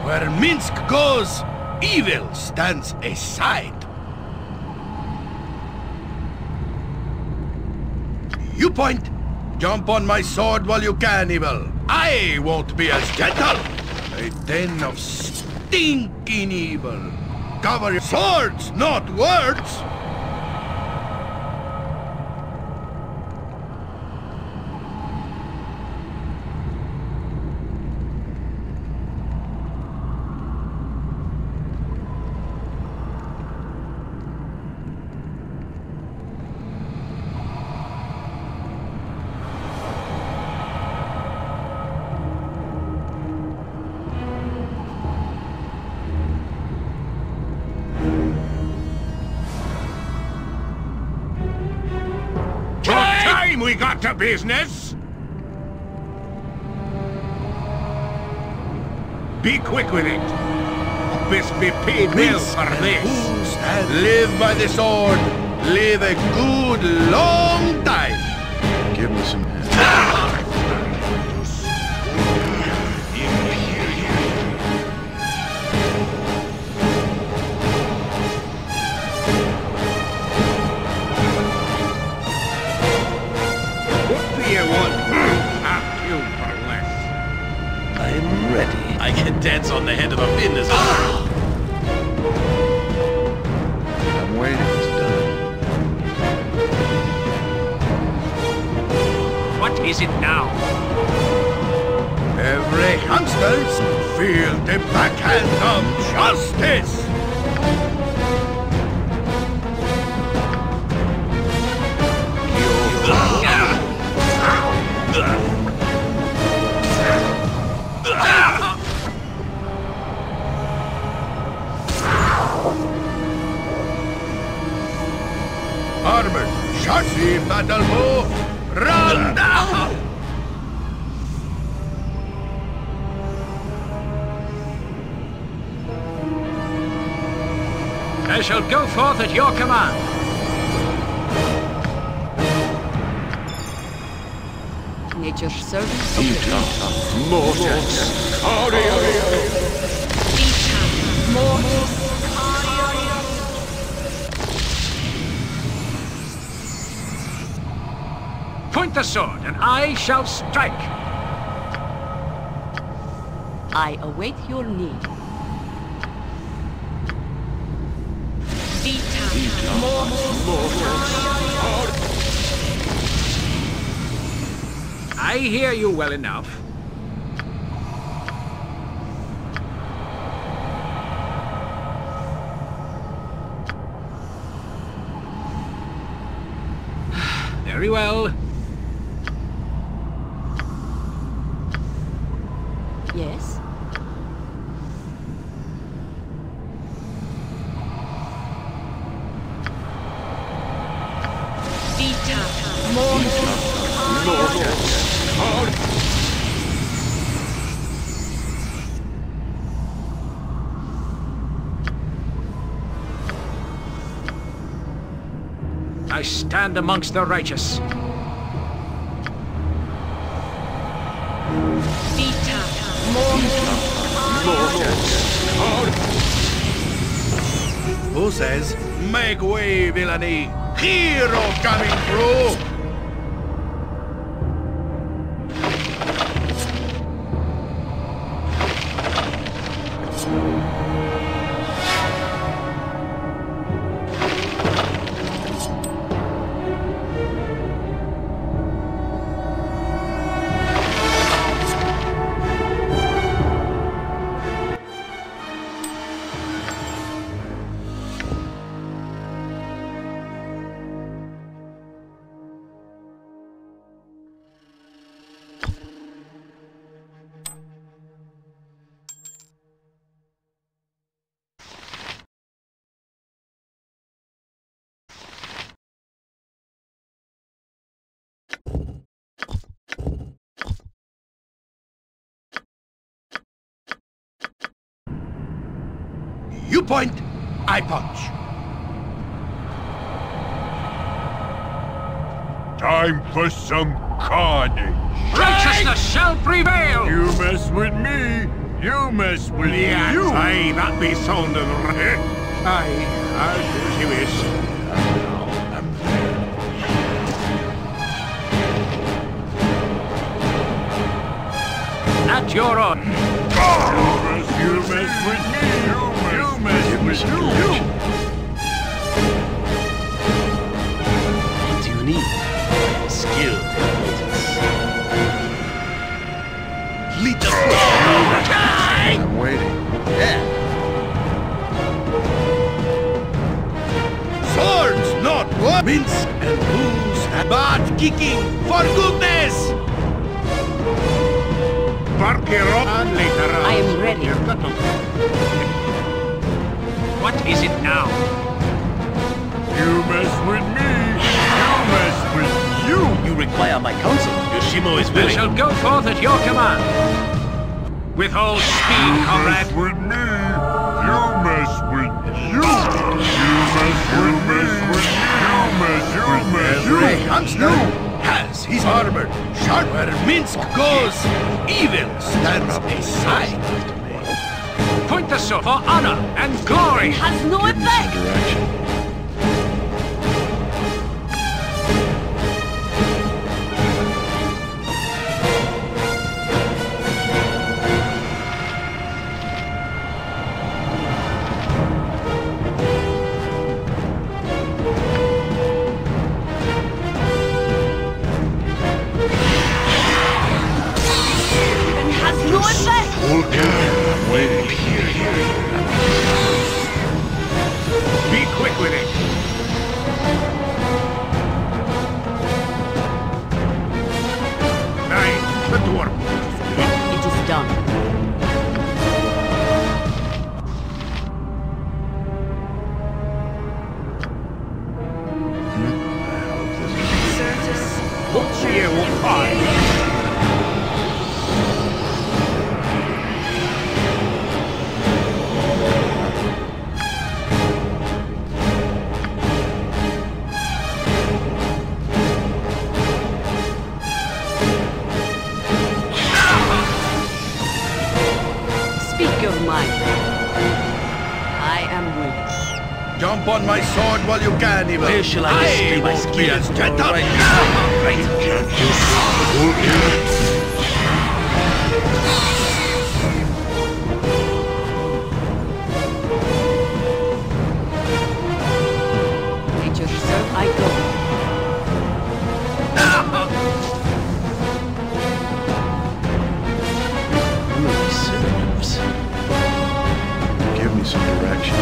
Where Minsk goes, evil stands aside. You point. Jump on my sword while you can, evil. I won't be as gentle. A den of stinking evil. Cover your swords, not words. We got to business. Be quick with it. Best be paid well for this. Live by the sword. Live a good long time. Give me some hand. I'm ready. I can dance on the head of a pin as well. I'm waiting. It's done. What is it now? Every hamsters feel the backhand of justice. Armored chassis battle bow, run down! I shall go forth at your command. Nature's servant. Mortis. Point the sword, and I shall strike. I await your need. I hear you well enough. Very well. Yes. I stand amongst the righteous. Who says, make way, villainy? Hero coming through! You point, I punch. Time for some carnage. Righteousness shall prevail! You mess with me, You must with you. Aye, that be sound of right. Aye, I'll do as you wish. I'm there. At your own. You must with me. You must Give me with some you. direction. What do you need? Skilled acquaintance. Lead us. I'm waiting. Swords, not what? Minsk and booze and butt kicking, for goodness! Barkero and later on. I am ready. What is it now? You mess with me. You mess with you. You require my counsel. Yoshimo is We willing. shall go forth at your command. With all speed, comrade. With me, you mess with you. You mess with me. You mess Every hamster has his armor. Sharp where Minsk goes, evil stands aside. Point the sword for honor and glory. Has no Give me some effect! direction. Even has no effect! I'm waiting. Be quick with it. Aye, the dwarf. It is done. You are. Speak your mind. I am willing. Jump on my sword while you can, evil. Where shall I display my won't be skill? as gentle. Right now. Right. Nature's serve I go. Serves. Give me some direction.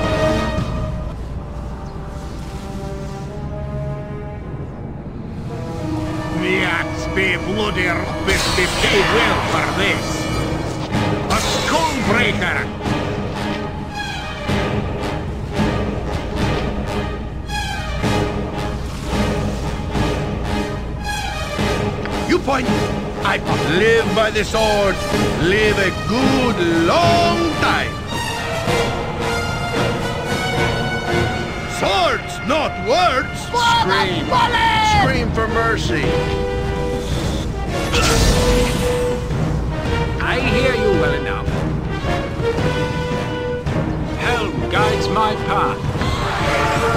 Yaks be bloody rubbis be paid well for this. A scornbreaker. You point, I point. Live by the sword. Live a good long time. Swords, not words. Scream! Scream for mercy! I hear you well enough. Helm guides my path.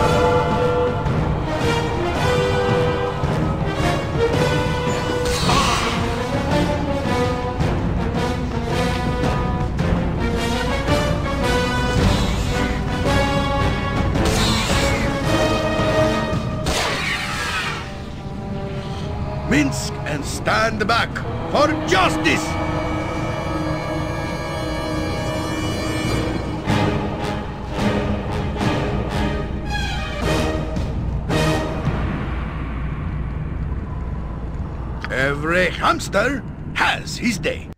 Minsk and stand back for justice. Every hamster has his day.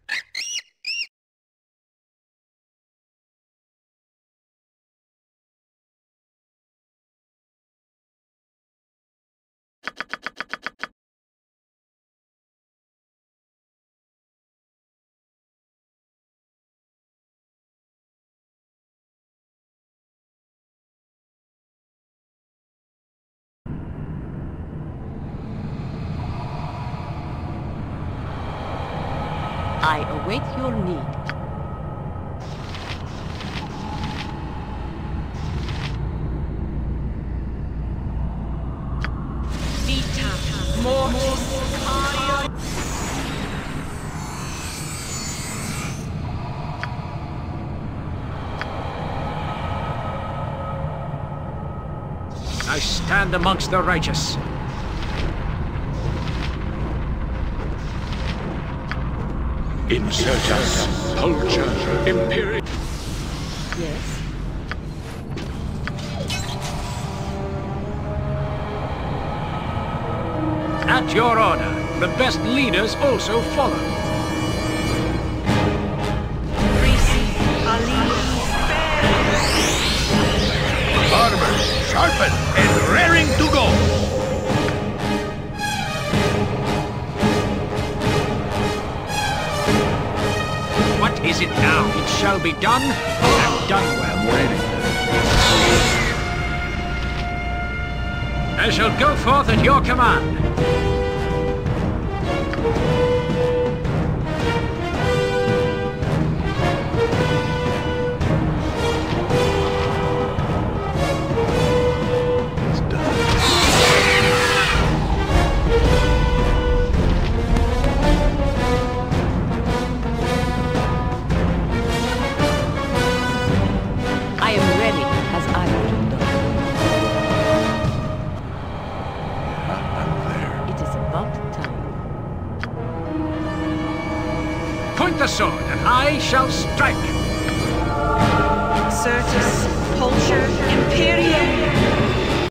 I await your need. I stand amongst the righteous. Insurgents, culture, imperial. Yes. At your order, the best leaders also follow. Armor sharpened and raring to go. What is it now? It shall be done, and done well. I'm waiting. I shall go forth at your command. It's done. I am ready as I would have done. I'm there. It is about time. Point the sword, and I shall strike. Certus, Pulcher, Imperium.